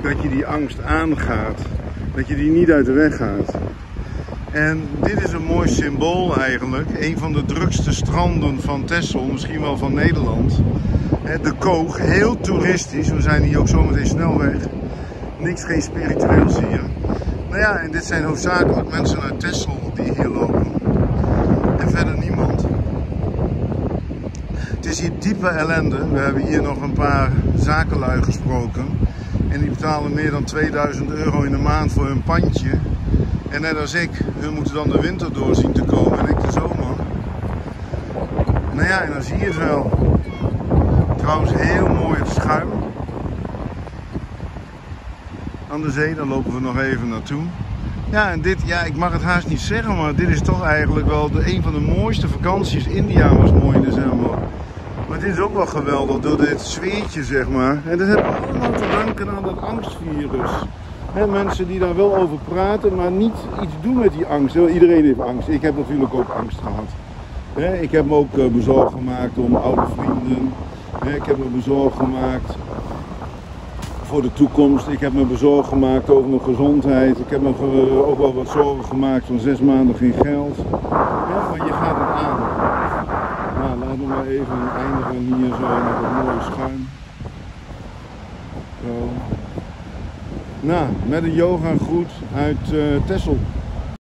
dat je die angst aangaat. Dat je die niet uit de weg gaat. En dit is een mooi symbool eigenlijk. Een van de drukste stranden van Texel, misschien wel van Nederland. De Koog, heel toeristisch. We zijn hier ook zometeen snel weg. Niks, geen spiritueels hier. Nou ja, en dit zijn hoofdzakelijk mensen uit Texel die hier lopen. En verder niemand. Het is hier diepe ellende. We hebben hier nog een paar zakenlui gesproken. En die betalen meer dan 2000 euro in de maand voor hun pandje. En net als ik, hun moeten dan de winter door zien te komen en ik de zomer. Nou ja, en dan zie je het wel. Trouwens heel mooi het schuim. Aan de zee, daar lopen we nog even naartoe. Ja, en dit, ja, ik mag het haast niet zeggen, maar dit is toch eigenlijk wel een van de mooiste vakanties. India was mooi in december. Maar dit is ook wel geweldig door dit sfeertje, zeg maar. En dat hebben we allemaal te danken aan dat angstvirus. Mensen die daar wel over praten, maar niet iets doen met die angst. Iedereen heeft angst. Ik heb natuurlijk ook angst gehad. Ik heb me ook bezorgd gemaakt om oude vrienden. Ik heb me bezorgd gemaakt voor de toekomst. Ik heb me bezorgd gemaakt over mijn gezondheid. Ik heb me ook wel wat zorgen gemaakt van 6 maanden geen geld. Ja, maar je gaat het aan. Nou, laten we maar even eindigen hier zo met het mooie schuim. Zo. Nou, met een yoga groet uit Texel.